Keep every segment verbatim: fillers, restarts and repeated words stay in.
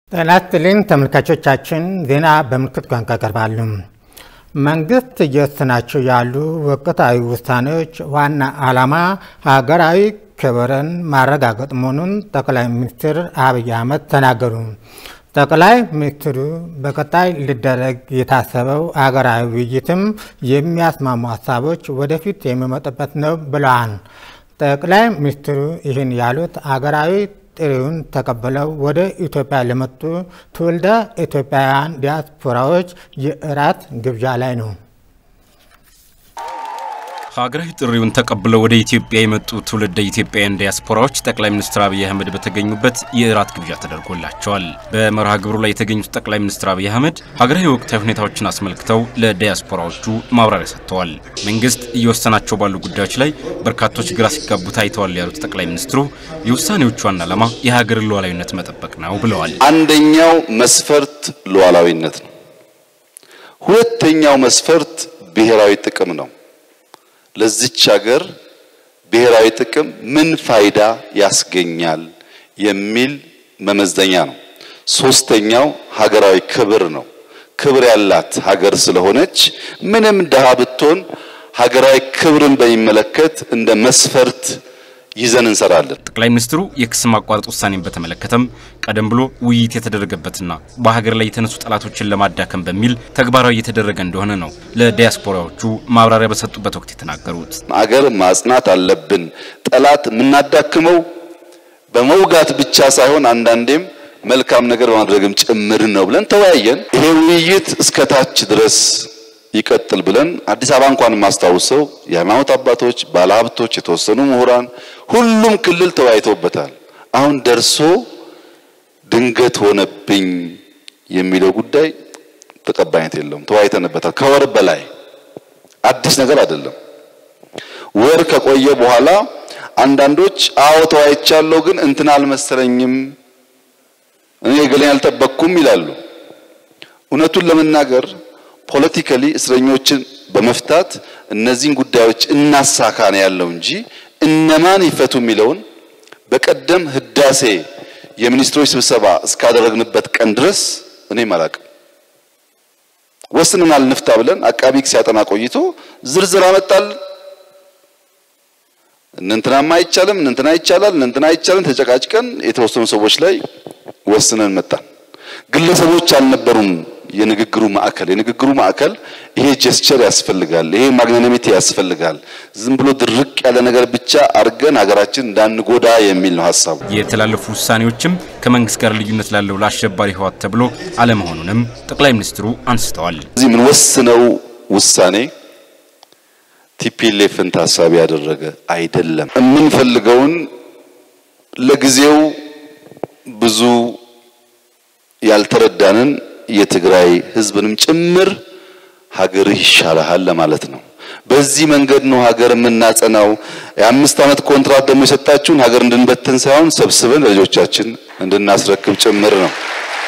ጤናይስጥልኝ ተመልካቾቻችን ዜና በምልክት ቋንቋ ቀርባሉ። መንግስት እየወሰናቸው ያሉ ወቅታዊ ውሳኔዎች ዋና ዓላማ ሀገራዊ ክብርን ማረጋገጥ መሆኑን ጠቅላይ ሚኒስትር አብይ አህመድ ተናገሩ። ጠቅላይ ሚኒስትሩ በቀጣይ ሊደረግ የታሰበው ሀገራዊ ውይይትም የሚያስማሙ ሀሳቦች ወደፊት የሚመጡበት ነው ብለዋል። ጠቅላይ ሚኒስትሩ ይህን ያሉት ሀገራዊ ጥሪውን ተቀበለው ወደ ኢትዮጵያ ለመጡ ትውልደ ኢትዮጵያውያን ዲያስፖራዎች የእራት ግብዣ ላይ ነው። ሀገራዊ ጥሪውን ተቀበለው ወደ ኢትዮጵያ የመጡ ትውልደ ኢትዮጵያውያን ዲያስፖራዎች ጠቅላይ ሚኒስትር አብይ አህመድ በተገኙበት የእራት ግብዣ ተደርጎላቸዋል። በመርሃ ግብሩ ላይ የተገኙት ጠቅላይ ሚኒስትር አብይ አህመድ ሀገራዊ ወቅታዊ ሁኔታዎችን አስመልክተው ለዲያስፖራዎቹ ማብራሪያ ሰጥተዋል። መንግስት እየወሰናቸው ባሉ ጉዳዮች ላይ በርካቶች ግራ ሲጋቡ ታይተዋል ያሉት ጠቅላይ ሚኒስትሩ የውሳኔዎቹ ዋና ዓላማ የሀገርን ሉዓላዊነት መጠበቅ ነው ብለዋል። አንደኛው መስፈርት ሉዓላዊነት ነው። ሁለተኛው መስፈርት ብሔራዊ ጥቅም ነው። ለዚች ሀገር ብሔራዊ ጥቅም ምን ፋይዳ ያስገኛል የሚል መመዘኛ ነው። ሶስተኛው ሀገራዊ ክብር ነው። ክብር ያላት ሀገር ስለሆነች ምንም ደሃ ብትሆን ሀገራዊ ክብርን በሚመለከት እንደ መስፈርት ይዘን እንሰራለን። ጠቅላይ ሚኒስትሩ የክስ ማቋረጥ ውሳኔን በተመለከተም ቀደም ብሎ ውይይት የተደረገበትና በሀገር ላይ የተነሱ ጠላቶችን ለማዳከም በሚል ተግባራዊ የተደረገ እንደሆነ ነው ለዲያስፖራዎቹ ማብራሪያ በሰጡበት ወቅት የተናገሩት። ሀገር ማጽናት አለብን። ጠላት የምናዳክመው በመውጋት ብቻ ሳይሆን አንዳንዴም መልካም ነገር በማድረግም ጭምር ነው ብለን ተወያየን። ይሄ ውይይት እስከታች ድረስ ይቀጥል ብለን አዲስ አበባ እንኳን ማስተዋውሰው የሃይማኖት አባቶች፣ ባለሀብቶች፣ የተወሰኑ ምሁራን ሁሉም ክልል ተወያይተውበታል። አሁን ደርሶ ድንገት ሆነብኝ የሚለው ጉዳይ ተቀባይነት የለውም። ተወያይተንበታል። ከወር በላይ አዲስ ነገር አይደለም። ወር ከቆየ በኋላ አንዳንዶች አዎ ተወያይቻለሁ ግን እንትና አልመሰለኝም እኔ ገለኝ አልጠበቅኩም ይላሉ። እውነቱን ለመናገር ፖለቲካሊ እስረኞችን በመፍታት እነዚህን ጉዳዮች እናሳካና ያለው እንጂ እነማን ይፈቱ የሚለውን በቀደም ህዳሴ የሚኒስትሮች ስብሰባ እስካደረግንበት ቀን ድረስ እኔ ማላቅ ወስነናል ንፍታ ብለን አቃቢክ ሲያጠና ቆይቶ ዝርዝር አመጣል። እንንተናማ አይቻልም እንንተና ይቻላል እንንተና አይቻልም ተጨቃጭቀን የተወሰኑ ሰዎች ላይ ወስነን መጣን። ግለሰቦች አልነበሩም የንግግሩ ማዕከል። የንግግሩ ማዕከል ይሄ ጀስቸር ያስፈልጋል፣ ይሄ ማግናኒሚቲ ያስፈልጋል። ዝም ብሎ ድርቅ ያለ ነገር ብቻ አርገን ሀገራችን እንዳንጎዳ የሚል ነው ሐሳቡ። የተላለፉ ውሳኔዎችም ከመንግስት ጋር ልዩነት ላለው ለአሸባሪ ህወሓት ተብሎ አለመሆኑንም ጠቅላይ ሚኒስትሩ አንስተዋል። እዚህ ምን ወስነው ውሳኔ ቲፒኤልኤፍን ታሳቢ ያደረገ አይደለም። የምንፈልገውን ለጊዜው ብዙ ያልተረዳንን የትግራይ ህዝብንም ጭምር ሀገር ይሻላል ለማለት ነው። በዚህ መንገድ ነው ሀገር የምናጸናው። የአምስት አመት ኮንትራት ደግሞ የሰጣችሁን ሀገር እንድንበተን ሳይሆን ሰብስበን ለልጆቻችን እንድናስረክብ ጭምር ነው።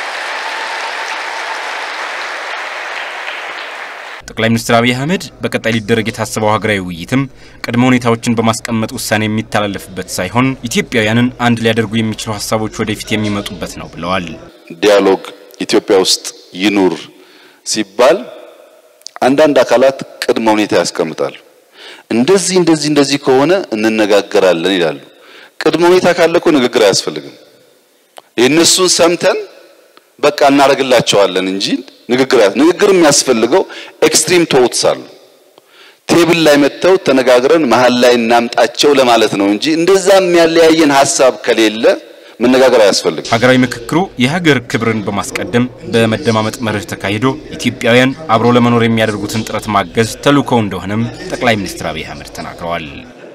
ጠቅላይ ሚኒስትር አብይ አህመድ በቀጣይ ሊደረግ የታሰበው ሀገራዊ ውይይትም ቅድመ ሁኔታዎችን በማስቀመጥ ውሳኔ የሚተላለፍበት ሳይሆን ኢትዮጵያውያንን አንድ ሊያደርጉ የሚችሉ ሐሳቦች ወደፊት የሚመጡበት ነው ብለዋል። ዲያሎግ ኢትዮጵያ ውስጥ ይኑር ሲባል አንዳንድ አካላት ቅድመ ሁኔታ ያስቀምጣሉ። እንደዚህ እንደዚህ እንደዚህ ከሆነ እንነጋገራለን ይላሉ። ቅድመ ሁኔታ ካለኮ ንግግር አያስፈልግም። የነሱን ሰምተን በቃ እናረግላቸዋለን እንጂ ንግግር ንግግር የሚያስፈልገው ኤክስትሪም ቶትስ አሉ። ቴብል ላይ መተው ተነጋግረን መሃል ላይ እናምጣቸው ለማለት ነው እንጂ እንደዛ የሚያለያየን ሐሳብ ከሌለ መነጋገር አያስፈልግም። ሀገራዊ ምክክሩ የሀገር ክብርን በማስቀደም በመደማመጥ መርህ ተካሂዶ ኢትዮጵያውያን አብሮ ለመኖር የሚያደርጉትን ጥረት ማገዝ ተልዕኮው እንደሆነም ጠቅላይ ሚኒስትር አብይ አህመድ ተናግረዋል።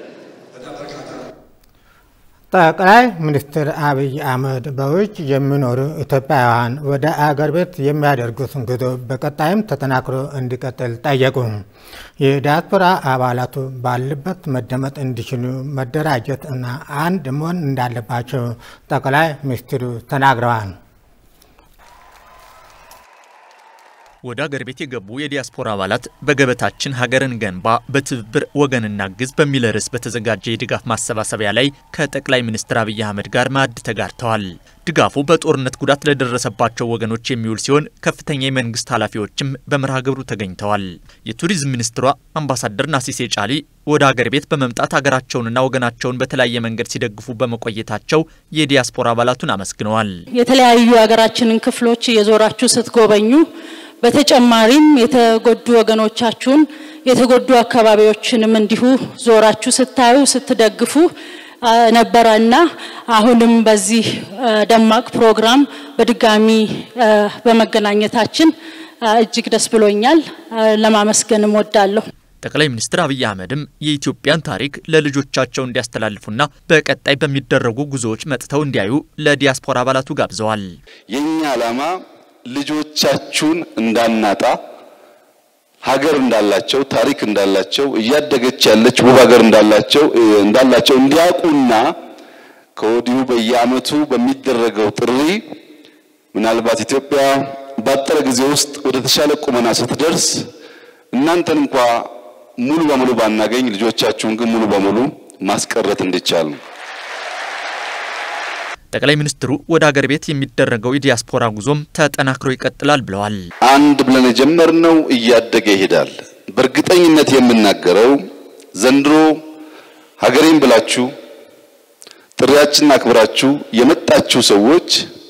ጠቅላይ ሚኒስትር አብይ አህመድ በውጭ የሚኖሩ ኢትዮጵያውያን ወደ አገር ቤት የሚያደርጉትን ጉዞ በቀጣይም ተጠናክሮ እንዲቀጥል ጠየቁ። የዲያስፖራ አባላቱ ባሉበት መደመጥ እንዲችሉ መደራጀት እና አንድ መሆን እንዳለባቸው ጠቅላይ ሚኒስትሩ ተናግረዋል። ወደ ሀገር ቤት የገቡ የዲያስፖራ አባላት በገበታችን ሀገርን ገንባ በትብብር ወገንና ግዝ በሚል ርዕስ በተዘጋጀ የድጋፍ ማሰባሰቢያ ላይ ከጠቅላይ ሚኒስትር አብይ አህመድ ጋር ማዕድ ተጋርተዋል። ድጋፉ በጦርነት ጉዳት ለደረሰባቸው ወገኖች የሚውል ሲሆን ከፍተኛ የመንግስት ኃላፊዎችም በመርሃ ግብሩ ተገኝተዋል። የቱሪዝም ሚኒስትሯ አምባሳደር ናሲሴ ጫሊ ወደ ሀገር ቤት በመምጣት ሀገራቸውንና ወገናቸውን በተለያየ መንገድ ሲደግፉ በመቆየታቸው የዲያስፖራ አባላቱን አመስግነዋል። የተለያዩ ሀገራችንን ክፍሎች የዞራችሁ ስትጎበኙ በተጨማሪም የተጎዱ ወገኖቻችሁን የተጎዱ አካባቢዎችንም እንዲሁ ዞራችሁ ስታዩ ስትደግፉ ነበርና አሁንም በዚህ ደማቅ ፕሮግራም በድጋሚ በመገናኘታችን እጅግ ደስ ብሎኛል። ለማመስገንም ወዳለሁ። ጠቅላይ ሚኒስትር አብይ አህመድም የኢትዮጵያን ታሪክ ለልጆቻቸው እንዲያስተላልፉና በቀጣይ በሚደረጉ ጉዞዎች መጥተው እንዲያዩ ለዲያስፖራ አባላቱ ጋብዘዋል። የኛ ዓላማ ልጆቻችሁን እንዳናጣ ሀገር እንዳላቸው ታሪክ እንዳላቸው እያደገች ያለች ውብ ሀገር እንዳላቸው እንዳላቸው እንዲያውቁና ከወዲሁ በየዓመቱ በሚደረገው ጥሪ ምናልባት ኢትዮጵያ ባጠረ ጊዜ ውስጥ ወደ ተሻለ ቁመና ስትደርስ እናንተን እንኳን ሙሉ በሙሉ ባናገኝ ልጆቻችሁን ግን ሙሉ በሙሉ ማስቀረት እንዲቻል ነው። ጠቅላይ ሚኒስትሩ ወደ ሀገር ቤት የሚደረገው የዲያስፖራ ጉዞም ተጠናክሮ ይቀጥላል ብለዋል። አንድ ብለን የጀመርነው እያደገ ይሄዳል። በእርግጠኝነት የምናገረው ዘንድሮ ሀገሬን ብላችሁ ጥሪያችንን አክብራችሁ የመጣችሁ ሰዎች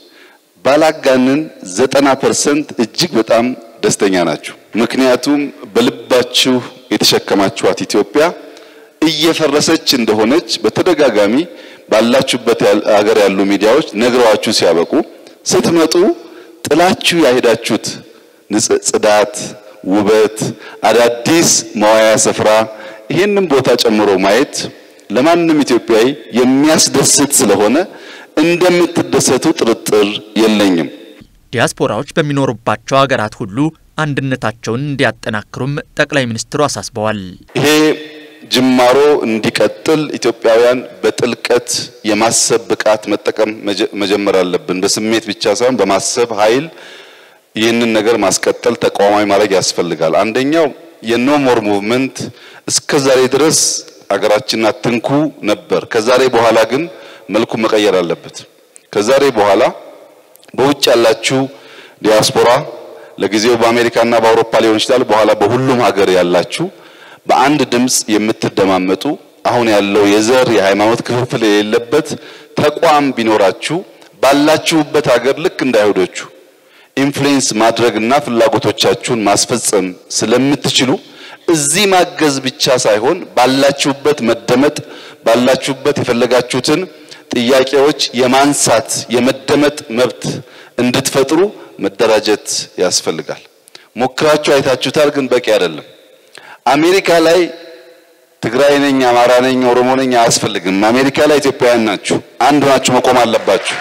ባላጋንን ዘጠና ፐርሰንት እጅግ በጣም ደስተኛ ናችሁ። ምክንያቱም በልባችሁ የተሸከማችኋት ኢትዮጵያ እየፈረሰች እንደሆነች በተደጋጋሚ ባላችሁበት ሀገር ያሉ ሚዲያዎች ነግረዋችሁ ሲያበቁ ስትመጡ ጥላችሁ ያሄዳችሁት ጽዳት፣ ውበት፣ አዳዲስ መዋያ ስፍራ ይሄንን ቦታ ጨምሮ ማየት ለማንም ኢትዮጵያዊ የሚያስደስት ስለሆነ እንደምትደሰቱ ጥርጥር የለኝም። ዲያስፖራዎች በሚኖሩባቸው ሀገራት ሁሉ አንድነታቸውን እንዲያጠናክሩም ጠቅላይ ሚኒስትሩ አሳስበዋል። ይሄ ጅማሮ እንዲቀጥል ኢትዮጵያውያን በጥልቀት የማሰብ ብቃት መጠቀም መጀመር አለብን። በስሜት ብቻ ሳይሆን በማሰብ ኃይል ይህንን ነገር ማስቀጠል ተቋማዊ ማድረግ ያስፈልጋል። አንደኛው የኖ ሞር ሙቭመንት እስከዛሬ ድረስ አገራችንን አትንኩ ነበር። ከዛሬ በኋላ ግን መልኩ መቀየር አለበት። ከዛሬ በኋላ በውጭ ያላችሁ ዲያስፖራ ለጊዜው በአሜሪካና በአውሮፓ ሊሆን ይችላል፣ በኋላ በሁሉም ሀገር ያላችሁ በአንድ ድምጽ የምትደማመጡ አሁን ያለው የዘር የሃይማኖት ክፍፍል የሌለበት ተቋም ቢኖራችሁ ባላችሁበት ሀገር ልክ እንዳይሁዶቹ ኢንፍሉዌንስ ማድረግና ፍላጎቶቻችሁን ማስፈጸም ስለምትችሉ እዚህ ማገዝ ብቻ ሳይሆን ባላችሁበት መደመጥ ባላችሁበት የፈለጋችሁትን ጥያቄዎች የማንሳት የመደመጥ መብት እንድትፈጥሩ መደራጀት ያስፈልጋል። ሞክራችሁ አይታችሁታል፣ ግን በቂ አይደለም። አሜሪካ ላይ ትግራይ ነኝ፣ አማራ ነኝ፣ ኦሮሞ ነኝ አያስፈልግም። አሜሪካ ላይ ኢትዮጵያውያን ናችሁ፣ አንድ ናችሁ፣ መቆም አለባችሁ።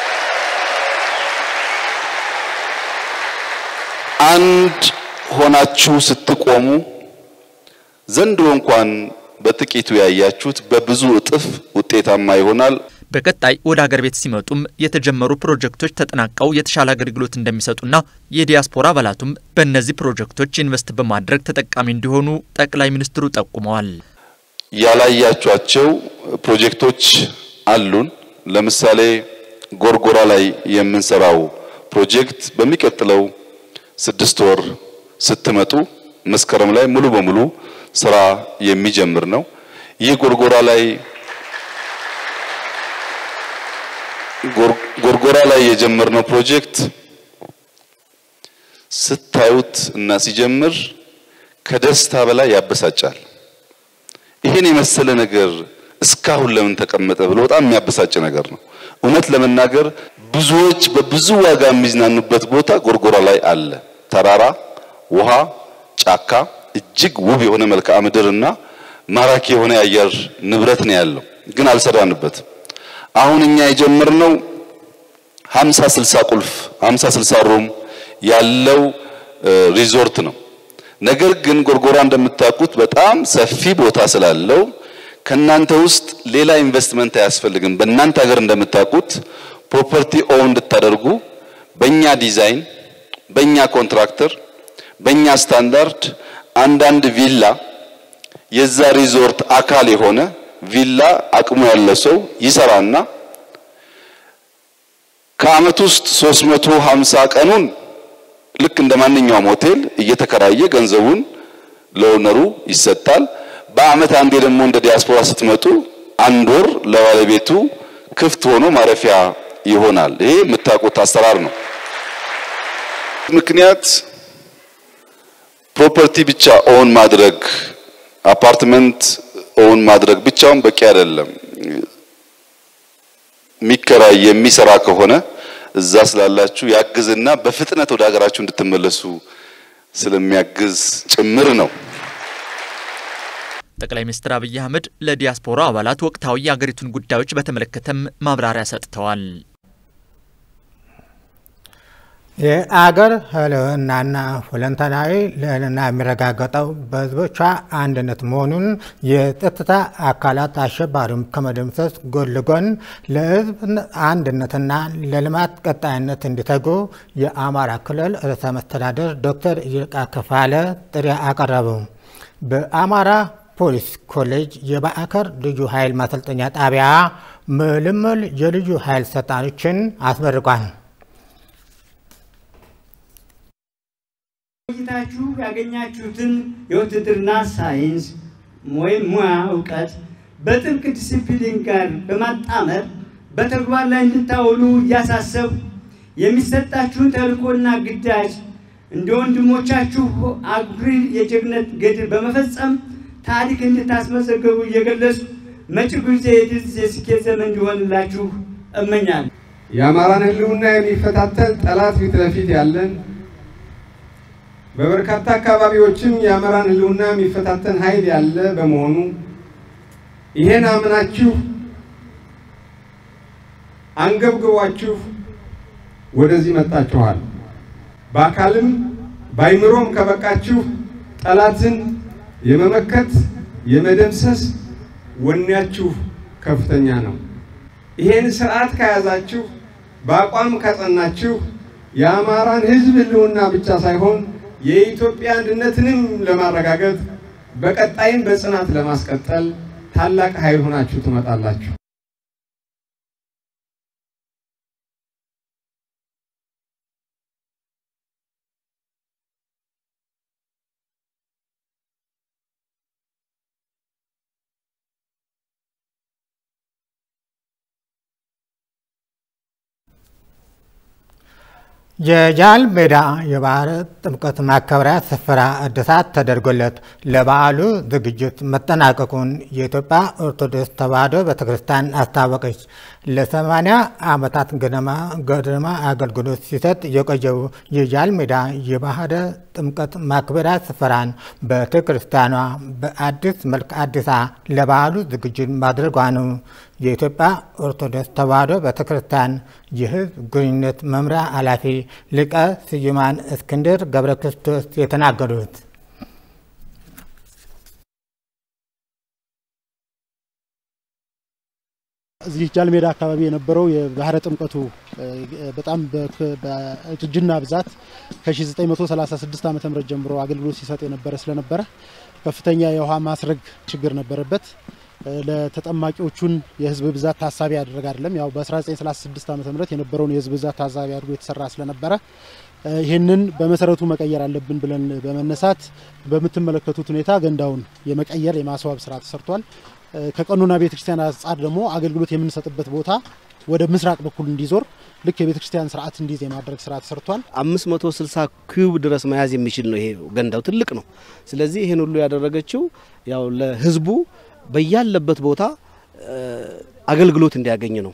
አንድ ሆናችሁ ስትቆሙ ዘንድሮ እንኳን በጥቂቱ ያያችሁት በብዙ እጥፍ ውጤታማ ይሆናል። በቀጣይ ወደ ሀገር ቤት ሲመጡም የተጀመሩ ፕሮጀክቶች ተጠናቀው የተሻለ አገልግሎት እንደሚሰጡና የዲያስፖራ አባላቱም በእነዚህ ፕሮጀክቶች ኢንቨስት በማድረግ ተጠቃሚ እንዲሆኑ ጠቅላይ ሚኒስትሩ ጠቁመዋል። ያላያችኋቸው ፕሮጀክቶች አሉን። ለምሳሌ ጎርጎራ ላይ የምንሰራው ፕሮጀክት በሚቀጥለው ስድስት ወር ስትመጡ መስከረም ላይ ሙሉ በሙሉ ስራ የሚጀምር ነው። ይህ ጎርጎራ ላይ ጎርጎራ ላይ የጀመርነው ፕሮጀክት ስታዩት እና ሲጀምር ከደስታ በላይ ያበሳጫል። ይሄን የመሰለ ነገር እስካሁን ለምን ተቀመጠ ብሎ በጣም የሚያበሳጭ ነገር ነው። እውነት ለመናገር ብዙዎች በብዙ ዋጋ የሚዝናኑበት ቦታ ጎርጎራ ላይ አለ። ተራራ፣ ውሃ፣ ጫካ፣ እጅግ ውብ የሆነ መልክዓ ምድርና ማራኪ የሆነ የአየር ንብረት ነው ያለው፣ ግን አልሰራንበትም። አሁን እኛ የጀመርነው ሃምሳ ስልሳ ቁልፍ ሃምሳ ስልሳ ሩም ያለው ሪዞርት ነው። ነገር ግን ጎርጎራ እንደምታውቁት በጣም ሰፊ ቦታ ስላለው ከናንተ ውስጥ ሌላ ኢንቨስትመንት አያስፈልግም። በእናንተ ሀገር እንደምታውቁት ፕሮፐርቲ ኦውን እንድታደርጉ በእኛ ዲዛይን በእኛ ኮንትራክተር በእኛ ስታንዳርድ አንዳንድ ቪላ የዛ ሪዞርት አካል የሆነ ቪላ አቅሙ ያለው ሰው ይሰራና ከአመት ውስጥ ሶስት መቶ ሃምሳ ቀኑን ልክ እንደማንኛውም ሆቴል እየተከራየ ገንዘቡን ለኦነሩ ይሰጣል። በአመት አንዴ ደግሞ እንደ ዲያስፖራ ስትመጡ አንድ ወር ለባለቤቱ ክፍት ሆኖ ማረፊያ ይሆናል። ይሄ የምታውቁት አሰራር ነው። ምክንያት ፕሮፐርቲ ብቻ ኦን ማድረግ አፓርትመንት ኦን ማድረግ ብቻውን በቂ አይደለም። ሚከራይ የሚሰራ ከሆነ እዛ ስላላችሁ ያግዝና በፍጥነት ወደ ሀገራችሁ እንድትመለሱ ስለሚያግዝ ጭምር ነው። ጠቅላይ ሚኒስትር አብይ አህመድ ለዲያስፖራ አባላት ወቅታዊ የሀገሪቱን ጉዳዮች በተመለከተም ማብራሪያ ሰጥተዋል። የአገር ህልውናና ሁለንተናዊ ልዕልና የሚረጋገጠው በህዝቦቿ አንድነት መሆኑን የጸጥታ አካላት አሸባሪውን ከመደምሰስ ጎን ለጎን ለህዝብ አንድነትና ለልማት ቀጣይነት እንዲተጉ የአማራ ክልል ርዕሰ መስተዳድር ዶክተር ይልቃል ከፋለ ጥሪ አቀረቡ። በአማራ ፖሊስ ኮሌጅ የባዕከር ልዩ ኃይል ማሰልጠኛ ጣቢያ ምልምል የልዩ ኃይል ሰልጣኞችን አስመርቋል። ቆይታችሁ ያገኛችሁትን የውትድርና ሳይንስ ወይም ሙያ ዕውቀት በጥብቅ ዲሲፕሊን ጋር በማጣመር በተግባር ላይ እንድታውሉ እያሳሰብ የሚሰጣችሁን ተልዕኮና ግዳጅ እንደ ወንድሞቻችሁ አኩሪ የጀግነት ገድል በመፈጸም ታሪክ እንድታስመዘግቡ እየገለጹ መጪው ጊዜ የድል የስኬት ዘመን እንዲሆንላችሁ እመኛለሁ። የአማራን ህልውና የሚፈታተን ጠላት ፊት ለፊት ያለን በበርካታ አካባቢዎችም የአማራን ህልውና የሚፈታተን ኃይል ያለ በመሆኑ ይሄን አምናችሁ አንገብግባችሁ ወደዚህ መጣችኋል። በአካልም ባይምሮም ከበቃችሁ ጠላትን የመመከት የመደምሰስ ወኔያችሁ ከፍተኛ ነው። ይሄን ስርዓት ከያዛችሁ በአቋም ከጸናችሁ የአማራን ህዝብ ህልውና ብቻ ሳይሆን የኢትዮጵያ አንድነትንም ለማረጋገጥ በቀጣይም በጽናት ለማስቀጠል ታላቅ ኃይል ሆናችሁ ትመጣላችሁ። የጃል ሜዳ የባህር ጥምቀት ማከበሪያ ስፍራ እድሳት ተደርጎለት ለበዓሉ ዝግጅት መጠናቀቁን የኢትዮጵያ ኦርቶዶክስ ተዋሕዶ ቤተክርስቲያን አስታወቀች። ለሰማንያ ዓመታት ገደማ አገልግሎት ሲሰጥ የቆየው የጃል ሜዳ የባህር ጥምቀት ማክበሪያ ስፍራን ቤተክርስቲያኗ በአዲስ መልክ አዲሳ ለበዓሉ ዝግጅት ማድረጓ ነው የኢትዮጵያ ኦርቶዶክስ ተዋሕዶ ቤተክርስቲያን የሕዝብ ግንኙነት መምሪያ ኃላፊ ሊቀ ስዩማን እስክንድር ገብረ ክርስቶስ የተናገሩት። እዚህ ጃል ሜዳ አካባቢ የነበረው የባህረ ጥምቀቱ በጣም በእጅና ብዛት ከ1936 ዓመተ ምህረት ጀምሮ አገልግሎት ሲሰጥ የነበረ ስለነበረ ከፍተኛ የውሃ ማስረግ ችግር ነበረበት። ለተጠማቂዎቹን የህዝብ ብዛት ታሳቢ ያደረገ አይደለም። ያው በ1936 ዓመተ ምህረት የነበረውን የህዝብ ብዛት ታሳቢ አድርጎ የተሰራ ስለነበረ ይሄንን በመሰረቱ መቀየር አለብን ብለን በመነሳት በመተመለከቱት ሁኔታ ገንዳውን የመቀየር የማስዋብ ስራ ተሰርቷል። ከቀኑና ቤተክርስቲያን አንጻር ደግሞ አገልግሎት የምንሰጥበት ቦታ ወደ ምስራቅ በኩል እንዲዞር ልክ የቤተክርስቲያን ስርዓት እንዲዝ የማድረግ ስራ ተሰርቷል። አምስት መቶ ስልሳ ኪዩብ ድረስ መያዝ የሚችል ነው። ይሄ ገንዳው ትልቅ ነው። ስለዚህ ይሄን ሁሉ ያደረገችው ያው ለህዝቡ በያለበት ቦታ አገልግሎት እንዲያገኝ ነው።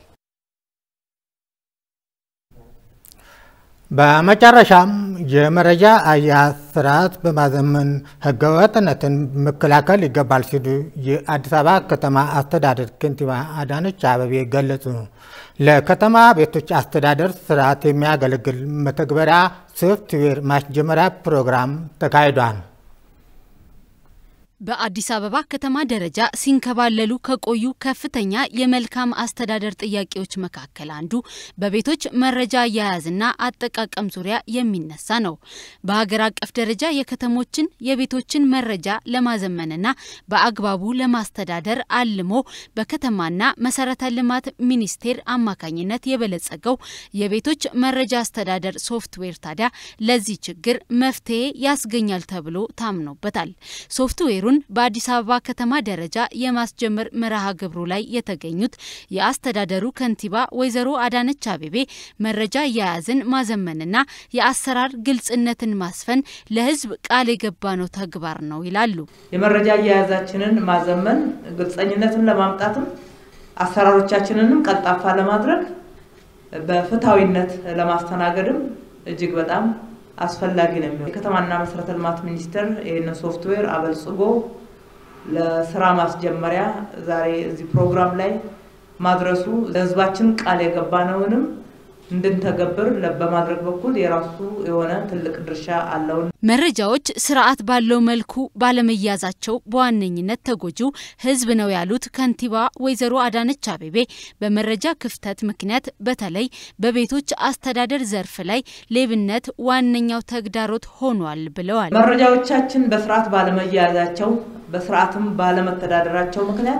በመጨረሻም የመረጃ አያያዝ ስርዓት በማዘመን ህገወጥነትን መከላከል ይገባል ሲሉ የአዲስ አበባ ከተማ አስተዳደር ከንቲባ አዳነች አቤቤ ገለጹ። ለከተማ ቤቶች አስተዳደር ስርዓት የሚያገለግል መተግበሪያ ሶፍትዌር ማስጀመሪያ ፕሮግራም ተካሂዷል። በአዲስ አበባ ከተማ ደረጃ ሲንከባለሉ ከቆዩ ከፍተኛ የመልካም አስተዳደር ጥያቄዎች መካከል አንዱ በቤቶች መረጃ አያያዝና አጠቃቀም ዙሪያ የሚነሳ ነው። በሀገር አቀፍ ደረጃ የከተሞችን የቤቶችን መረጃ ለማዘመንና በአግባቡ ለማስተዳደር አልሞ በከተማና መሰረተ ልማት ሚኒስቴር አማካኝነት የበለጸገው የቤቶች መረጃ አስተዳደር ሶፍትዌር ታዲያ ለዚህ ችግር መፍትሄ ያስገኛል ተብሎ ታምኖበታል። ሶፍትዌሩ በአዲስ አበባ ከተማ ደረጃ የማስጀመር መርሃ ግብሩ ላይ የተገኙት የአስተዳደሩ ከንቲባ ወይዘሮ አዳነች አቤቤ መረጃ አያያዝን ማዘመንና የአሰራር ግልጽነትን ማስፈን ለሕዝብ ቃል የገባነው ተግባር ነው ይላሉ። የመረጃ አያያዛችንን ማዘመን ግልጽነትን ለማምጣትም አሰራሮቻችንንም ቀልጣፋ ለማድረግ በፍትሃዊነት ለማስተናገድም እጅግ በጣም አስፈላጊ ነው። የከተማና መሰረተ ልማት ሚኒስቴር ይሄን ሶፍትዌር አበልጽጎ ለስራ ማስጀመሪያ ዛሬ እዚህ ፕሮግራም ላይ ማድረሱ ለህዝባችን ቃል የገባነውንም እንድንተገብር በማድረግ በኩል የራሱ የሆነ ትልቅ ድርሻ አለው። መረጃዎች ስርዓት ባለው መልኩ ባለመያዛቸው በዋነኝነት ተጎጂው ህዝብ ነው ያሉት ከንቲባ ወይዘሮ አዳነች አቤቤ በመረጃ ክፍተት ምክንያት በተለይ በቤቶች አስተዳደር ዘርፍ ላይ ሌብነት ዋነኛው ተግዳሮት ሆኗል ብለዋል። መረጃዎቻችን በስርዓት ባለመያዛቸው በስርዓትም ባለመተዳደራቸው ምክንያት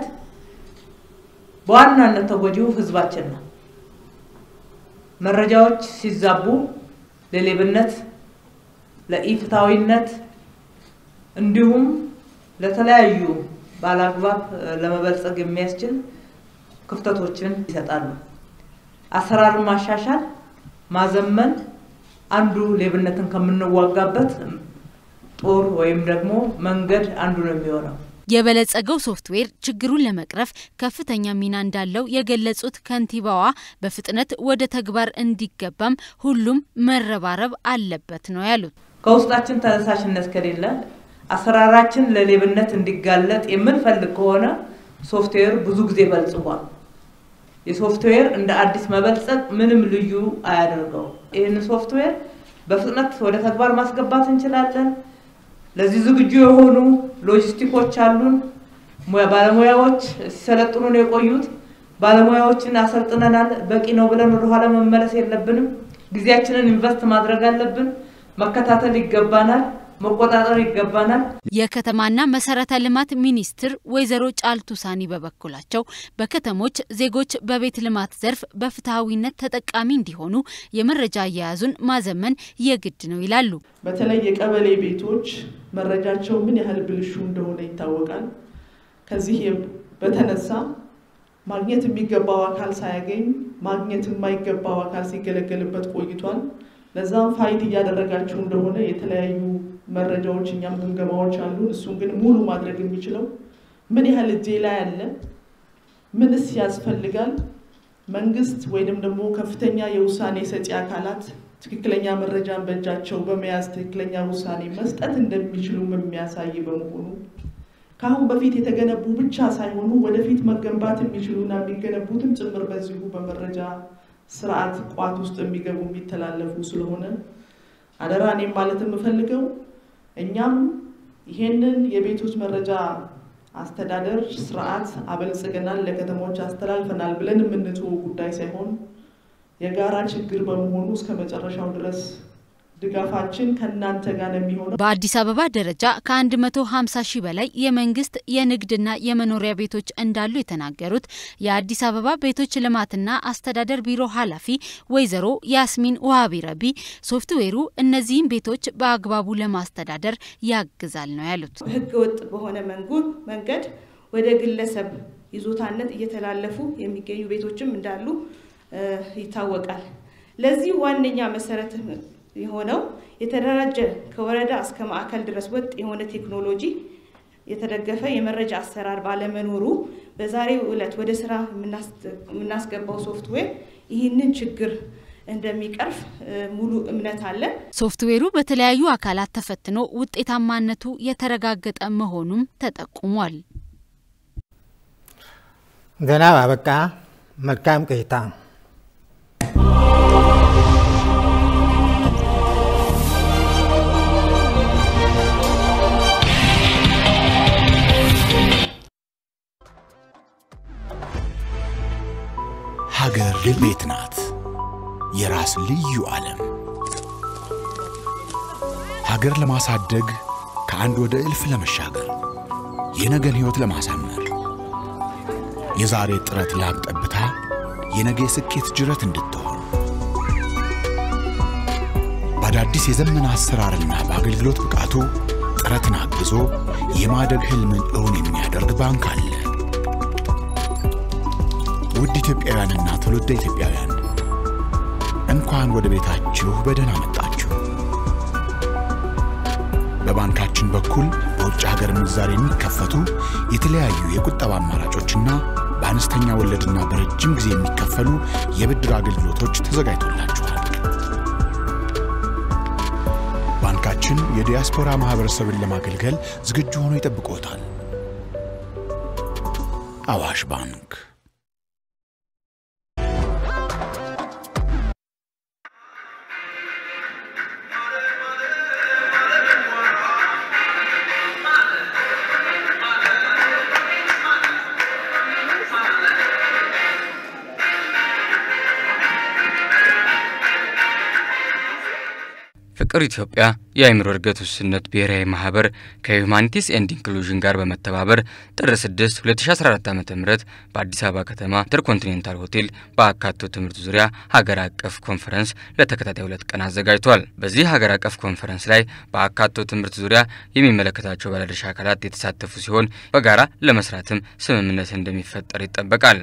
በዋናነት ተጎጂው ህዝባችን ነው። መረጃዎች ሲዛቡ ለሌብነት ለኢፍታዊነት እንዲሁም ለተለያዩ ባላግባብ ለመበልጸግ የሚያስችል ክፍተቶችን ይሰጣሉ። አሰራርን ማሻሻል ማዘመን አንዱ ሌብነትን ከምንዋጋበት ጦር ወይም ደግሞ መንገድ አንዱ ነው የሚሆነው። የበለጸገው ሶፍትዌር ችግሩን ለመቅረፍ ከፍተኛ ሚና እንዳለው የገለጹት ከንቲባዋ በፍጥነት ወደ ተግባር እንዲገባም ሁሉም መረባረብ አለበት ነው ያሉት። ከውስጣችን ተነሳሽነት ከሌለ አሰራራችን ለሌብነት እንዲጋለጥ የምንፈልግ ከሆነ ሶፍትዌር ብዙ ጊዜ በልጽጓል። የሶፍትዌር እንደ አዲስ መበልጸግ ምንም ልዩ አያደርገው። ይሄን ሶፍትዌር በፍጥነት ወደ ተግባር ማስገባት እንችላለን። ለዚህ ዝግጁ የሆኑ ሎጂስቲኮች አሉን። ባለሙያዎች ሲሰለጥኑ ነው የቆዩት። ባለሙያዎችን አሰልጥነናል። በቂ ነው ብለን ወደ ኋላ መመለስ የለብንም። ጊዜያችንን ኢንቨስት ማድረግ አለብን። መከታተል ይገባናል። መቆጣጠር ይገባናል። የከተማና መሰረተ ልማት ሚኒስትር ወይዘሮ ጫልቱ ሳኒ በበኩላቸው በከተሞች ዜጎች በቤት ልማት ዘርፍ በፍትሃዊነት ተጠቃሚ እንዲሆኑ የመረጃ አያያዙን ማዘመን የግድ ነው ይላሉ። በተለይ የቀበሌ ቤቶች መረጃቸው ምን ያህል ብልሹ እንደሆነ ይታወቃል። ከዚህ በተነሳ ማግኘት የሚገባው አካል ሳያገኝ ማግኘት የማይገባው አካል ሲገለገልበት ቆይቷል። ለዛም ፋይት እያደረጋችሁ እንደሆነ የተለያዩ መረጃዎች እኛም ግምገማዎች አሉ። እሱን ግን ሙሉ ማድረግ የሚችለው ምን ያህል እጄ ላይ አለ፣ ምንስ ያስፈልጋል፣ መንግስት ወይንም ደግሞ ከፍተኛ የውሳኔ ሰጪ አካላት ትክክለኛ መረጃን በእጃቸው በመያዝ ትክክለኛ ውሳኔ መስጠት እንደሚችሉ የሚያሳይ በመሆኑ ካሁን በፊት የተገነቡ ብቻ ሳይሆኑ ወደፊት መገንባት የሚችሉና የሚገነቡትም ጭምር በዚሁ በመረጃ ስርዓት ቋት ውስጥ የሚገቡ የሚተላለፉ ስለሆነ አደራ እኔም ማለት የምፈልገው እኛም ይሄንን የቤቶች መረጃ አስተዳደር ስርዓት አበልጽገናል ለከተሞች አስተላልፈናል ብለን የምንተው ጉዳይ ሳይሆን የጋራ ችግር በመሆኑ እስከ መጨረሻው ድረስ ድጋፋችን ከናንተ ጋር ነው የሚሆነው። በአዲስ አበባ ደረጃ ከ150 ሺህ በላይ የመንግስት የንግድና የመኖሪያ ቤቶች እንዳሉ የተናገሩት የአዲስ አበባ ቤቶች ልማትና አስተዳደር ቢሮ ኃላፊ ወይዘሮ ያስሚን ዋሃቢ ረቢ ሶፍትዌሩ እነዚህን ቤቶች በአግባቡ ለማስተዳደር ያግዛል ነው ያሉት። ህገ ወጥ በሆነ መንገድ ወደ ግለሰብ ይዞታነት እየተላለፉ የሚገኙ ቤቶችም እንዳሉ ይታወቃል። ለዚህ ዋነኛ መሰረት የሆነው የተደራጀ ከወረዳ እስከ ማዕከል ድረስ ወጥ የሆነ ቴክኖሎጂ የተደገፈ የመረጃ አሰራር ባለመኖሩ በዛሬው ዕለት ወደ ስራ የምናስገባው ሶፍትዌር ይህንን ችግር እንደሚቀርፍ ሙሉ እምነት አለ። ሶፍትዌሩ በተለያዩ አካላት ተፈትኖ ውጤታማነቱ የተረጋገጠ መሆኑም ተጠቁሟል። ዜና አበቃ። መልካም ቆይታ። የራስ ልዩ ዓለም ሀገር ለማሳደግ ከአንድ ወደ እልፍ ለመሻገር የነገን ሕይወት ለማሳመር የዛሬ ጥረት ላብ ጠብታ የነገ ስኬት ጅረት እንድትሆን በአዳዲስ የዘመን አሰራርና በአገልግሎት ብቃቱ ጥረትን አግዞ የማደግ ህልምን እውን የሚያደርግ ባንክ አለ። ውድ ኢትዮጵያውያንና ትውልደ ኢትዮጵያውያን እንኳን ወደ ቤታችሁ በደህና መጣችሁ። በባንካችን በኩል በውጭ ሀገር ምንዛሬ የሚከፈቱ የተለያዩ የቁጠባ አማራጮችና በአነስተኛ ወለድና በረጅም ጊዜ የሚከፈሉ የብድር አገልግሎቶች ተዘጋጅቶላችኋል። ባንካችን የዲያስፖራ ማህበረሰብን ለማገልገል ዝግጁ ሆኖ ይጠብቆታል። አዋሽ ባንክ ፍቅር ኢትዮጵያ የአይምሮ እድገት ውስንነት ብሔራዊ ማህበር ከሁማኒቲስ ኤንድ ኢንክሉዥን ጋር በመተባበር ጥር ስድስት ሁለት ሺህ አስራ አራት ዓ.ም በአዲስ አበባ ከተማ ኢንተርኮንቲኔንታል ሆቴል በአካቶ ትምህርት ዙሪያ ሀገር አቀፍ ኮንፈረንስ ለተከታታይ ሁለት ቀን አዘጋጅቷል። በዚህ ሀገር አቀፍ ኮንፈረንስ ላይ በአካቶ ትምህርት ዙሪያ የሚመለከታቸው ባለድርሻ አካላት የተሳተፉ ሲሆን በጋራ ለመስራትም ስምምነት እንደሚፈጠር ይጠበቃል።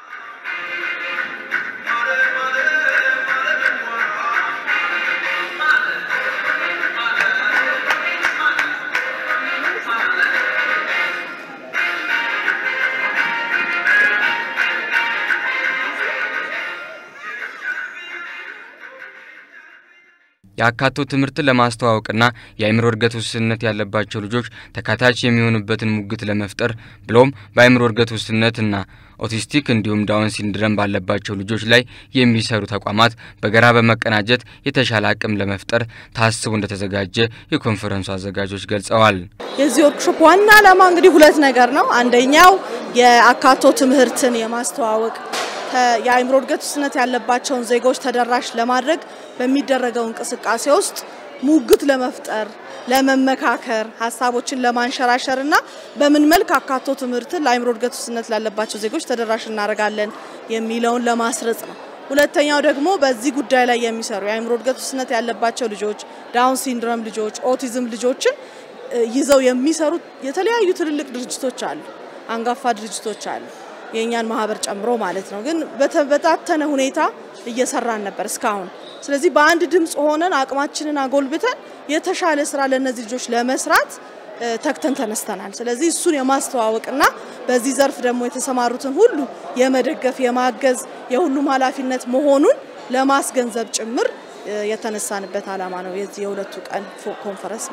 የአካቶ ትምህርት ለማስተዋወቅና የአይምሮ እድገት ውስንነት ያለባቸው ልጆች ተካታች የሚሆኑበትን ሙግት ለመፍጠር ብሎም በአይምሮ እድገት ውስንነትና ኦቲስቲክ እንዲሁም ዳውን ሲንድሮም ባለባቸው ልጆች ላይ የሚሰሩ ተቋማት በጋራ በመቀናጀት የተሻለ አቅም ለመፍጠር ታስቦ እንደተዘጋጀ የኮንፈረንሱ አዘጋጆች ገልጸዋል። የዚህ ወርክሾፕ ዋና ዓላማ እንግዲህ ሁለት ነገር ነው። አንደኛው የአካቶ ትምህርትን የማስተዋወቅ የአይምሮ እድገት ውስንነት ያለባቸውን ዜጎች ተደራሽ ለማድረግ በሚደረገው እንቅስቃሴ ውስጥ ሙግት ለመፍጠር ለመመካከር ሐሳቦችን ለማንሸራሸርና በምን መልኩ አካቶ ትምህርትን ለአይምሮ እድገት ውስንነት ላለባቸው ዜጎች ተደራሽ እናደርጋለን የሚለውን ለማስረጽ ነው። ሁለተኛው ደግሞ በዚህ ጉዳይ ላይ የሚሰሩ የአይምሮ እድገት ውስንነት ያለባቸው ልጆች፣ ዳውን ሲንድሮም ልጆች፣ ኦቲዝም ልጆችን ይዘው የሚሰሩ የተለያዩ ትልልቅ ድርጅቶች አሉ፣ አንጋፋ ድርጅቶች አሉ፣ የኛን ማህበር ጨምሮ ማለት ነው። ግን በተበታተነ ሁኔታ እየሰራን ነበር እስካሁን። ስለዚህ በአንድ ድምጽ ሆነን አቅማችንን አጎልብተን የተሻለ ስራ ለነዚህ ልጆች ለመስራት ተክተን ተነስተናል። ስለዚህ እሱን የማስተዋወቅና በዚህ ዘርፍ ደግሞ የተሰማሩትን ሁሉ የመደገፍ የማገዝ የሁሉም ኃላፊነት መሆኑን ለማስገንዘብ ጭምር የተነሳንበት ዓላማ ነው የዚህ የሁለቱ ቀን ኮንፈረንስ።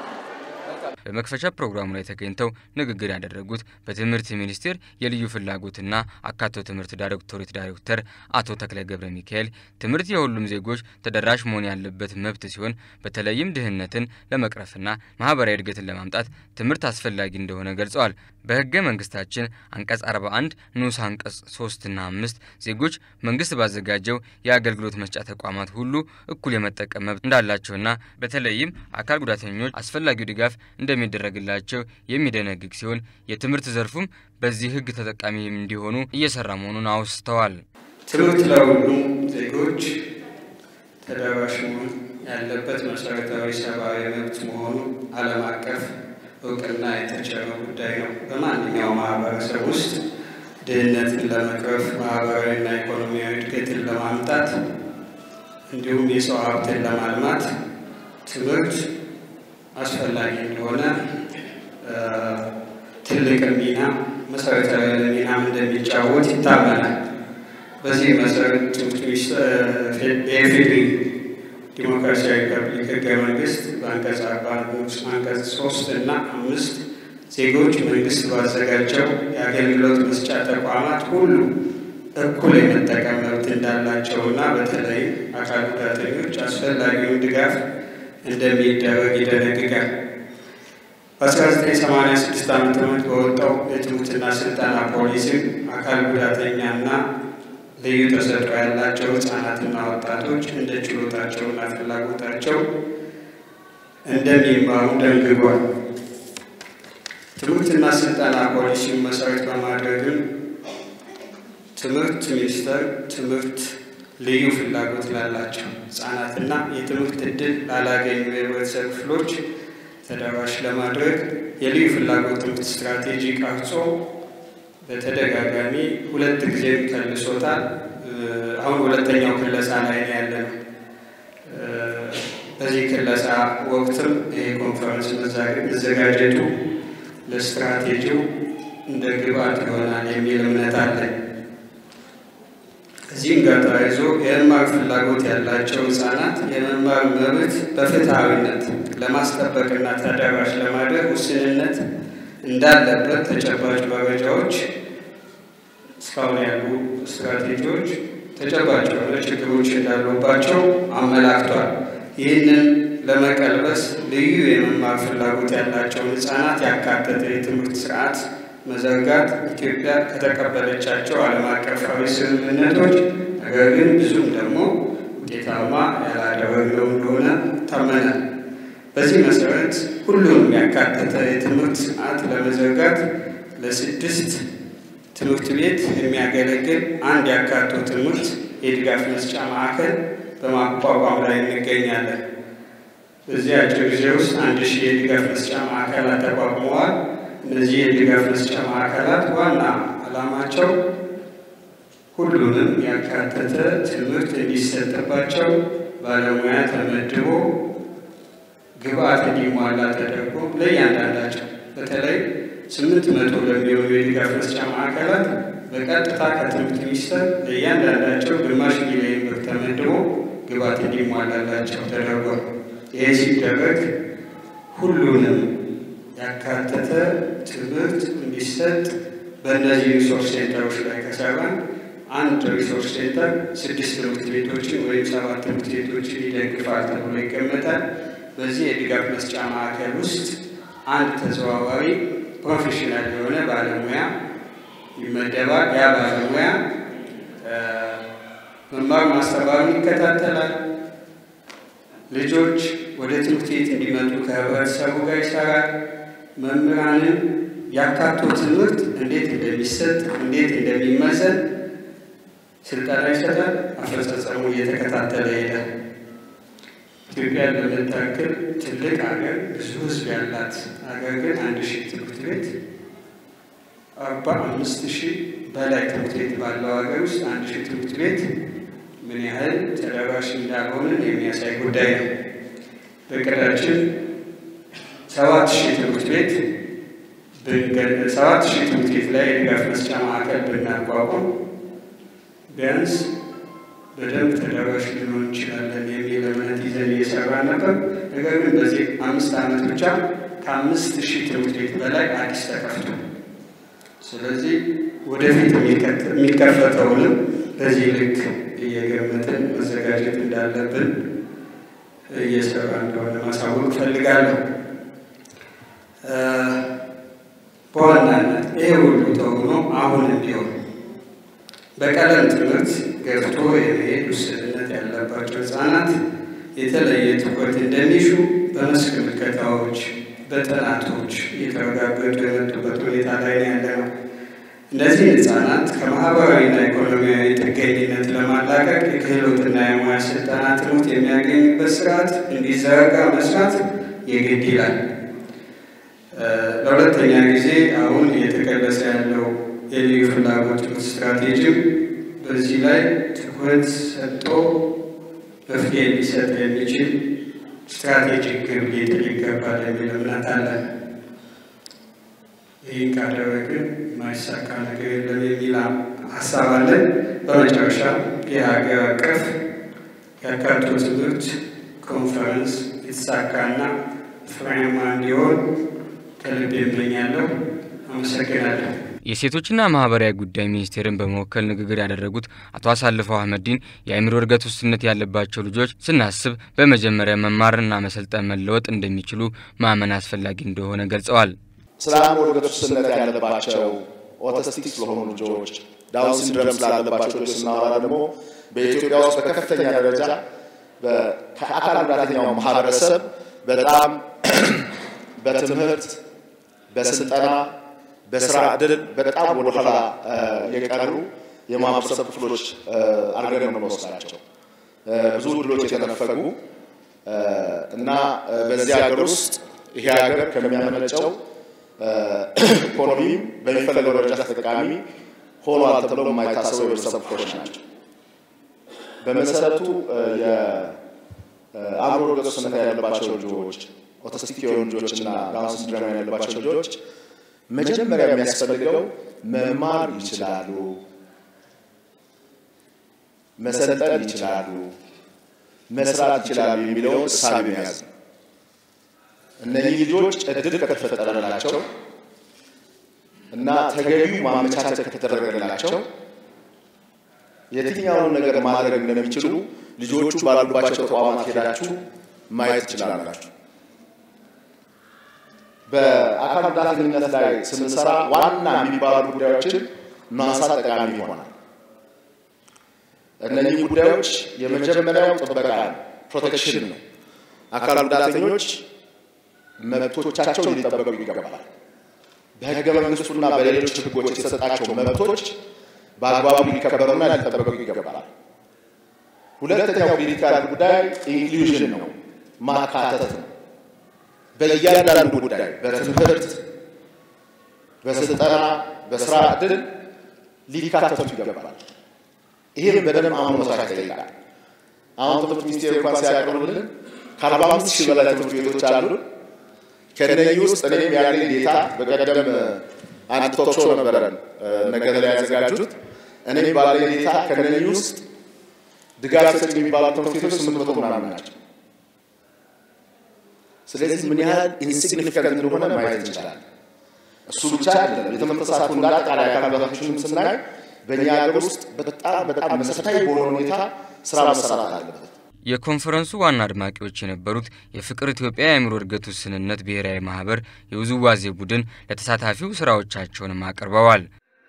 በመክፈቻ ፕሮግራሙ ላይ ተገኝተው ንግግር ያደረጉት በትምህርት ሚኒስቴር የልዩ ፍላጎትና አካቶ ትምህርት ዳይሬክቶሬት ዳይሬክተር አቶ ተክለ ገብረ ሚካኤል ትምህርት የሁሉም ዜጎች ተደራሽ መሆን ያለበት መብት ሲሆን በተለይም ድህነትን ለመቅረፍና ማህበራዊ እድገትን ለማምጣት ትምህርት አስፈላጊ እንደሆነ ገልጸዋል። በህገ መንግስታችን አንቀጽ አርባ አንድ ንዑስ አንቀጽ ሶስት እና አምስት ዜጎች መንግስት ባዘጋጀው የአገልግሎት መስጫ ተቋማት ሁሉ እኩል የመጠቀም መብት እንዳላቸውና በተለይም አካል ጉዳተኞች አስፈላጊው ድጋፍ እንደሚደረግላቸው የሚደነግግ ሲሆን የትምህርት ዘርፉም በዚህ ህግ ተጠቃሚ እንዲሆኑ እየሰራ መሆኑን አውስተዋል። ትምህርት ለሁሉም ዜጎች ተደራሽ መሆን ያለበት መሰረታዊ ሰብአዊ መብት መሆኑ ዓለም አቀፍ እውቅና የተቸረው ጉዳይ ነው። በማንኛውም ማህበረሰብ ውስጥ ድህነትን ለመቅረፍ ማህበራዊና ኢኮኖሚያዊ እድገትን ለማምጣት እንዲሁም የሰው ሀብትን ለማልማት ትምህርት አስፈላጊ እንደሆነ ትልቅ ሚና መሰረታዊ ሚና እንደሚጫወት ይታመናል። በዚህ መሰረት ትምህርት ሚኒስቴር የኢፌዴሪ ዲሞክራሲያዊ ሪፐብሊክ ህገ መንግስት በአንቀጽ አርባ ንዑስ አንቀጽ ሶስት እና አምስት ዜጎች መንግስት ባዘጋጀው የአገልግሎት መስጫ ተቋማት ሁሉ እኩል የመጠቀም መብት እንዳላቸውና በተለይ አካል ጉዳተኞች አስፈላጊውን ድጋፍ እንደሚደረግ ይደነግጋል። በአስራ ዘጠኝ ሰማንያ ስድስት ዓመተ ምህረት በወጣው የትምህርትና ስልጠና ፖሊሲ አካል ጉዳተኛና ልዩ ተሰጥኦ ያላቸው ህጻናትና ወጣቶች እንደ ችሎታቸውና ፍላጎታቸው እንደሚማሩ ደንግጓል። ትምህርትና ስልጠና ፖሊሲውን መሰረት በማድረግም ትምህርት ሚኒስቴር ትምህርት ልዩ ፍላጎት ላላቸው ህጻናትና የትምህርት ዕድል ላላገኙ የህብረተሰብ ክፍሎች ተደራሽ ለማድረግ የልዩ ፍላጎት ትምህርት ስትራቴጂ ቀርጾ በተደጋጋሚ ሁለት ጊዜ ከልሶታል። አሁን ሁለተኛው ክለሳ ላይ ያለነው። በዚህ ክለሳ ወቅትም ይሄ ኮንፈረንስ መዘጋጀቱ ለስትራቴጂው እንደ ግብዓት ይሆናል የሚል እምነት አለኝ። እዚህም ጋር ተያይዞ የመማር ፍላጎት ያላቸው ህጻናት የመማር መብት በፍትሃዊነት ለማስጠበቅና ተደራሽ ለማድረግ ውስንነት እንዳለበት ተጨባጭ መረጃዎች እስካሁን ያሉ ስትራቴጂዎች ተጨባጭ የሆነ ችግሮች እንዳሉባቸው አመላክቷል። ይህንን ለመቀልበስ ልዩ የመማር ፍላጎት ያላቸውን ህጻናት ያካተተ የትምህርት ስርዓት መዘርጋት ኢትዮጵያ ከተቀበለቻቸው ዓለም አቀፋዊ ስምምነቶች ነገር ግን ብዙም ደግሞ ውጤታማ ያላደረግነው እንደሆነ ታመናል። በዚህ መሰረት ሁሉንም ያካተተ የትምህርት ስርዓት ለመዘርጋት ለስድስት ትምህርት ቤት የሚያገለግል አንድ ያካቶ ትምህርት የድጋፍ መስጫ ማዕከል በማቋቋም ላይ እንገኛለን። በዚህ አጭር ጊዜ ውስጥ አንድ ሺህ የድጋፍ መስጫ ማዕከላት ተቋቁመዋል። እነዚህ የድጋፍ መስጫ ማዕከላት ዋና ዓላማቸው ሁሉንም ያካተተ ትምህርት እንዲሰጥባቸው ባለሙያ ተመድቦ ግብዓት እንዲሟላ ተደርጎ ለእያንዳንዳቸው በተለይ ስምንት መቶ ለሚሆኑ የድጋፍ መስጫ ማዕከላት በቀጥታ ከትምህርት ሚኒስቴር ለእያንዳንዳቸው ግማሽ ሚሊዮን ብር ተመድቦ ግብዓት እንዲሟላላቸው ተደርጓል። ይህ ሲደረግ ሁሉንም ያካተተ ትምህርት እንዲሰጥ በእነዚህ ሪሶርስ ሴንተሮች ላይ ከሰራን አንድ ሪሶርስ ሴንተር ስድስት ትምህርት ቤቶችን ወይም ሰባት ትምህርት ቤቶችን ይደግፋል ተብሎ ይገመታል። በዚህ የድጋፍ መስጫ ማዕከል ውስጥ አንድ ተዘዋዋሪ ፕሮፌሽናል የሆነ ባለሙያ ይመደባል። ያ ባለሙያ መማር ማስተማሩን ይከታተላል። ልጆች ወደ ትምህርት ቤት እንዲመጡ ከህብረተሰቡ ጋር ይሰራል። መምህራንን ያካቶ ትምህርት እንዴት እንደሚሰጥ እንዴት እንደሚመዘን ስልጠና ይሰጣል። አፈጻጸሙ እየተከታተለ ይሄዳል። ኢትዮጵያ በምታክል ትልቅ ሀገር ብዙ ህዝብ ያላት ሀገር ግን አንድ ሺህ ትምህርት ቤት አርባ አምስት ሺህ በላይ ትምህርት ቤት ባለው ሀገር ውስጥ አንድ ሺህ ትምህርት ቤት ምን ያህል ተደራሽ እንዳልሆንን የሚያሳይ ጉዳይ ነው። በቅዳችን ሰባት ሺህ ትምህርት ቤት ሰባት ሺህ ትምህርት ቤት ላይ የድጋፍ መስጫ ማዕከል ብናቋቁም ቢያንስ በደንብ ተደራሽ ልንሆን እንችላለን የሚል እምነት ይዘን እየሰራን ነበር። ነገር ግን በዚህ አምስት ዓመት ብቻ ከአምስት ሺህ ትምህርት ቤት በላይ አዲስ ተከፍቶ ስለዚህ ወደፊት የሚከፈተውንም በዚህ ልክ እየገመትን መዘጋጀት እንዳለብን እየሰራ እንደሆነ ማሳወቅ እፈልጋለሁ። በዋናነት ይሄ ሁሉ ተሆኖ አሁንም ቢሆን በቀለም ትምህርት ገብቶ የመሄድ ውስንነት ያለባቸው ህጻናት የተለየ ትኩረት እንደሚሹ በመስክ ምልከታዎች በጥናቶች የተረጋገጡ የመጡበት ሁኔታ ላይ ያለ ነው። እነዚህ ህጻናት ከማህበራዊና ኢኮኖሚያዊ ጥገኝነት ለማላቀቅ የክህሎትና የሙያ ስልጠና ትምህርት የሚያገኙበት ስርዓት እንዲዘረጋ መስራት የግድ ይላል። ለሁለተኛ ጊዜ አሁን እየተገለጸ ያለው የልዩ ፍላጎት ትምህርት ስትራቴጂም በዚህ ላይ ትኩረት ሰጥቶ መፍትሄ ሊሰጥ የሚችል ስትራቴጂክ ግብ ሊጥል ይገባል የሚል እምነት አለን። ይህን ካደረግን የማይሳካ ነገር የለም የሚል ሀሳብ አለን። በመጨረሻ የሀገር አቀፍ ያካቶ ትምህርት ኮንፈረንስ የተሳካና ፍሬያማ እንዲሆን ከልብ እመኛለሁ። አመሰግናለሁ። የሴቶችና ማህበራዊ ጉዳይ ሚኒስቴርን በመወከል ንግግር ያደረጉት አቶ አሳልፈው አህመዲን የአእምሮ እድገት ውስንነት ያለባቸው ልጆች ስናስብ በመጀመሪያ መማርና መሰልጠን መለወጥ እንደሚችሉ ማመን አስፈላጊ እንደሆነ ገልጸዋል። ስለ አእምሮ እድገት ውስንነት ያለባቸው ኦቲስቲክ ስለሆኑ ልጆች ዳውን ሲንድሮም ስላለባቸው ልጆች ስናወራ ደግሞ በኢትዮጵያ ውስጥ በከፍተኛ ደረጃ ከአካል ጉዳተኛው ማህበረሰብ በጣም በትምህርት በስልጠና በስራ ዕድል በጣም ወደ ኋላ የቀሩ የማህበረሰብ ክፍሎች አድርገን ነው የምንወስዳቸው። ብዙ ዕድሎች የተነፈጉ እና በዚህ ሀገር ውስጥ ይሄ ሀገር ከሚያመነጨው ኢኮኖሚም በሚፈለገው ደረጃ ተጠቃሚ ሆኗል ተብሎ የማይታሰቡ የህብረተሰብ ክፍሎች ናቸው። በመሰረቱ የአእምሮ እድገት ውስንነት ያለባቸው ልጆች ኦቲስቲክ የሆኑ ልጆችና ዳውን ሲንድሮም ያለባቸው ልጆች መጀመሪያ የሚያስፈልገው መማር ይችላሉ፣ መሰልጠን ይችላሉ፣ መስራት ይችላሉ የሚለውን እሳቤ መያዝ ነው። እነዚህ ልጆች እድል ከተፈጠረላቸው እና ተገቢው ማመቻቸት ከተደረገላቸው የትኛውን ነገር ማድረግ እንደሚችሉ ልጆቹ ባሉባቸው ተቋማት ሄዳችሁ ማየት ትችላላችሁ። በአካል ጉዳተኝነት ላይ ስንሰራ ዋና የሚባሉ ጉዳዮችን ማንሳት ጠቃሚ ይሆናል። እነዚህ ጉዳዮች የመጀመሪያው ጥበቃ ነው፣ ፕሮቴክሽን ነው። አካል ጉዳተኞች መብቶቻቸው ሊጠበቁ ይገባል። በህገ መንግስቱና በሌሎች ህጎች የተሰጣቸው መብቶች በአግባቡ ሊከበሩና ሊጠበቁ ይገባል። ሁለተኛው ክሪቲካል ጉዳይ ኢንክሉዥን ነው፣ ማካተት ነው። በእያንዳንዱ ጉዳይ በትምህርት በስልጠና በስራ ዕድል ሊካተቱ ይገባል። ይሄን በደንብ አሁን መስራት ይጠይቃል። አሁን ትምህርት ሚኒስቴር እንኳን ሲያቀርብልን ከአርባ አምስት ሺህ በላይ ትምህርት ቤቶች አሉ። ከነዚህ ውስጥ እኔም ያለኝ ዴታ በቀደም አንድ ቶክ ሾው ነበረን ነገ ላይ ያዘጋጁት። እኔም ባለኝ ዴታ ከነዚህ ውስጥ ድጋፍ ሰጪ የሚባሉ ትምህርት ቤቶች ስምንት መቶ ምናምን ናቸው። ስለዚህ ምን ያህል ኢንሲግኒፊካንት እንደሆነ ማየት እንችላለን። እሱ ብቻ አይደለም፣ የትምህርት ተሳትፎ እንዳጠቃላይ አካል ጉዳተኞችንም ስናይ በእኛ ሀገር ውስጥ በጣም በጣም መሰረታዊ በሆነ ሁኔታ ስራ መሰራት አለበት። የኮንፈረንሱ ዋና አድማቂዎች የነበሩት የፍቅር ኢትዮጵያ የአእምሮ እድገት ውስንነት ብሔራዊ ማህበር የውዝዋዜ ቡድን ለተሳታፊው ስራዎቻቸውንም አቅርበዋል።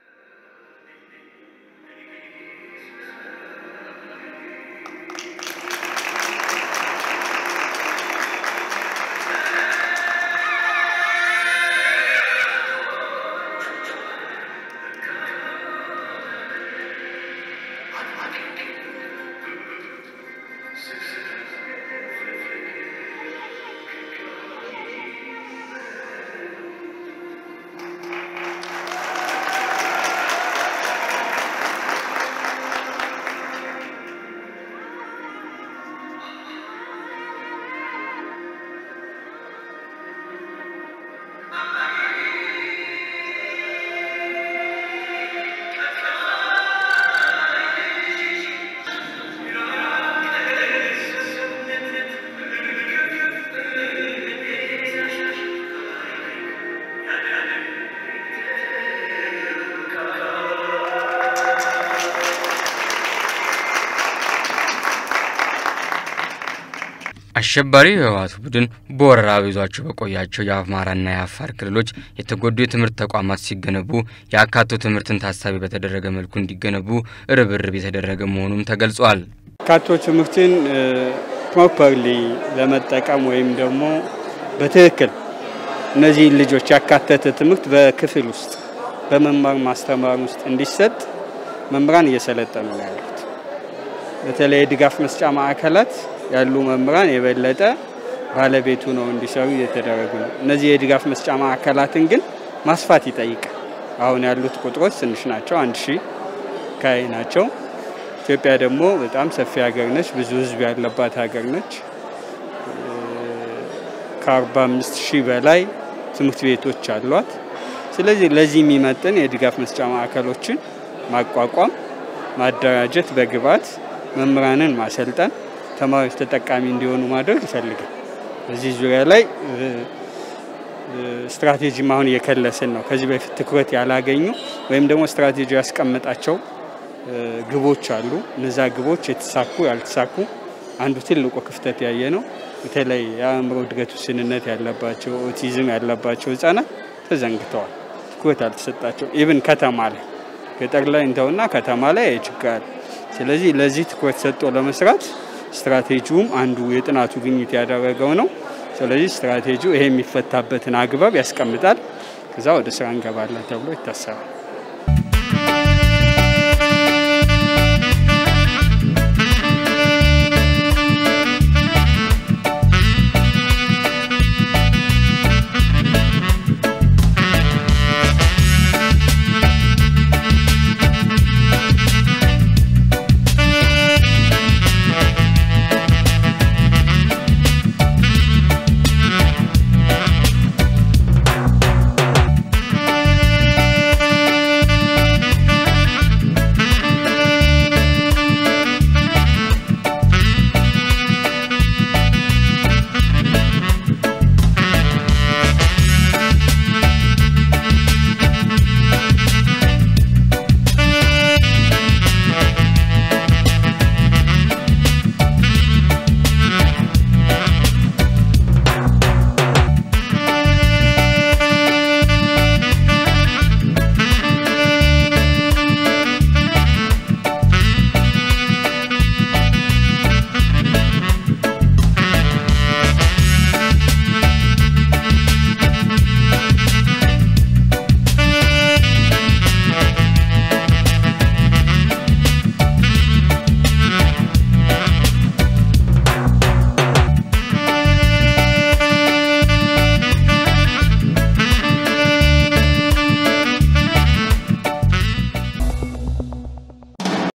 አሸባሪ የህወሓት ቡድን በወረራ ይዟቸው በቆያቸው የአማራና የአፋር ክልሎች የተጎዱ የትምህርት ተቋማት ሲገነቡ የአካቶ ትምህርትን ታሳቢ በተደረገ መልኩ እንዲገነቡ ርብርብ የተደረገ መሆኑም ተገልጿል። አካቶ ትምህርትን ፕሮፐርሊ ለመጠቀም ወይም ደግሞ በትክክል እነዚህ ልጆች ያካተተ ትምህርት በክፍል ውስጥ በመማር ማስተማር ውስጥ እንዲሰጥ መምህራን እየሰለጠኑ ነው ያሉት። በተለይ ድጋፍ መስጫ ማዕከላት ያሉ መምህራን የበለጠ ባለቤቱ ነው እንዲሰሩ እየተደረገ ነው። እነዚህ የድጋፍ መስጫ ማዕከላትን ግን ማስፋት ይጠይቃል። አሁን ያሉት ቁጥሮች ትንሽ ናቸው፣ አንድ ሺህ ካይ ናቸው። ኢትዮጵያ ደግሞ በጣም ሰፊ ሀገር ነች፣ ብዙ ህዝብ ያለባት ሀገር ነች። ከአርባ አምስት ሺህ በላይ ትምህርት ቤቶች አሏት። ስለዚህ ለዚህ የሚመጥን የድጋፍ መስጫ ማዕከሎችን ማቋቋም፣ ማደራጀት፣ በግብዓት መምህራንን ማሰልጠን፣ ተማሪዎች ተጠቃሚ እንዲሆኑ ማድረግ ይፈልጋል። በዚህ ዙሪያ ላይ ስትራቴጂ ማሁን እየከለስን ነው። ከዚህ በፊት ትኩረት ያላገኙ ወይም ደግሞ ስትራቴጂ ያስቀመጣቸው ግቦች አሉ። እነዛ ግቦች የተሳኩ ያልተሳኩ አንዱ ትልቁ ክፍተት ያየ ነው። በተለይ የአእምሮ እድገት ውስንነት ያለባቸው ኦቲዝም ያለባቸው ህጻናት ተዘንግተዋል፣ ትኩረት አልተሰጣቸው። ኢቭን ከተማ ላይ ገጠር ላይ እንተውና ከተማ ላይ ችግር። ስለዚህ ለዚህ ትኩረት ሰጥቶ ለመስራት ስትራቴጂውም አንዱ የጥናቱ ግኝት ያደረገው ነው። ስለዚህ ስትራቴጂው ይሄ የሚፈታበትን አግባብ ያስቀምጣል። ከዛ ወደ ስራ እንገባለን ተብሎ ይታሰባል።